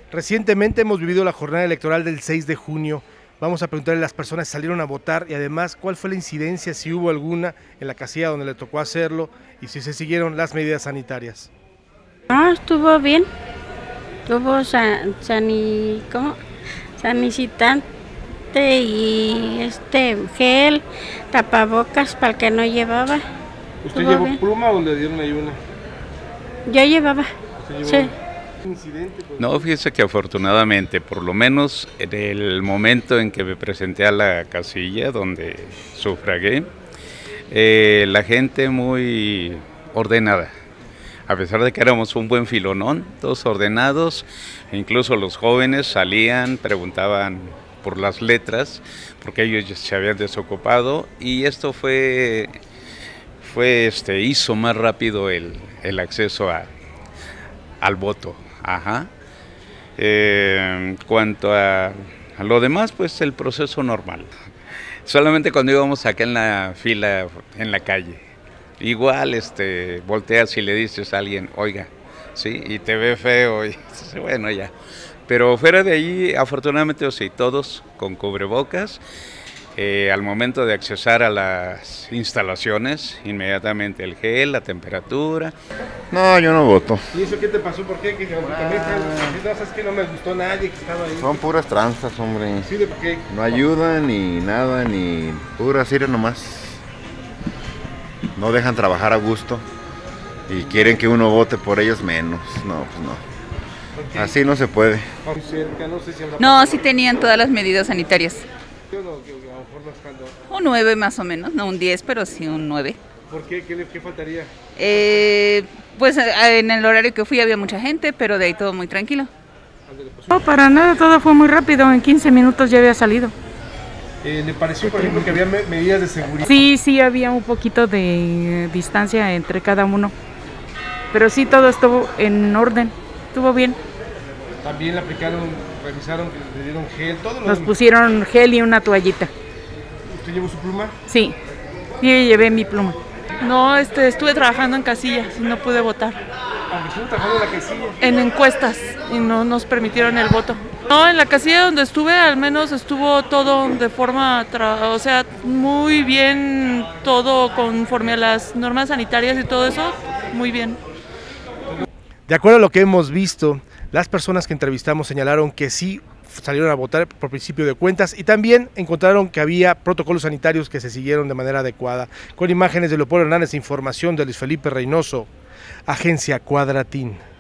Recientemente hemos vivido la jornada electoral del 6 de junio. Vamos a preguntarle a las personas si salieron a votar y además cuál fue la incidencia, si hubo alguna en la casilla donde le tocó hacerlo y si se siguieron las medidas sanitarias. No, estuvo bien. Tuvo sanitante y gel, tapabocas para el que no llevaba. ¿Usted llevó pluma o le dieron ahí una? Yo llevaba. Sí. Incidente, pues. No, fíjese que afortunadamente, por lo menos en el momento en que me presenté a la casilla donde sufragué, la gente muy ordenada. A pesar de que éramos un buen filonón, todos ordenados, incluso los jóvenes salían, preguntaban por las letras, porque ellos ya se habían desocupado, y esto hizo más rápido el acceso al voto. Ajá. Cuanto a lo demás, pues el proceso normal. Solamente cuando íbamos acá en la fila, en la calle, igual volteas y le dices a alguien, oiga, sí, y te ve feo, y bueno, ya. Pero fuera de ahí, afortunadamente, sí, todos con cubrebocas. Al momento de accesar a las instalaciones, inmediatamente el gel, la temperatura. No, yo no voto. ¿Y eso qué te pasó? ¿Por qué? ¿Sabes que no me gustó nadie que estaba ahí? Son puras tranzas, hombre. ¿Sí, de por qué? No ayudan ni nada, ni puras ir nomás. No dejan trabajar a gusto y quieren que uno vote por ellos menos. No, pues no. Okay. Así no se puede. No, sí tenían todas las medidas sanitarias. Un 9 más o menos, no un 10, pero sí un 9. ¿Por qué? ¿Qué faltaría? Pues en el horario que fui había mucha gente, pero de ahí todo muy tranquilo. No, para nada, todo fue muy rápido, en 15 minutos ya había salido. ¿Le pareció, por ejemplo, que había medidas de seguridad? Sí, había un poquito de distancia entre cada uno, pero sí todo estuvo en orden, estuvo bien. También le aplicaron, revisaron, le dieron gel, todo. Nos pusieron gel y una toallita. ¿Usted llevó su pluma? Sí, yo llevé mi pluma. No, estuve trabajando en casillas y no pude votar. Aunque estuve trabajando en la casilla. En encuestas y no nos permitieron el voto. No, en la casilla donde estuve al menos estuvo todo de forma, muy bien, todo conforme a las normas sanitarias y todo eso, muy bien. De acuerdo a lo que hemos visto, las personas que entrevistamos señalaron que sí salieron a votar por principio de cuentas y también encontraron que había protocolos sanitarios que se siguieron de manera adecuada. Con imágenes de Leopoldo Hernández, información de Luis Felipe Reynoso, Agencia Cuadratín.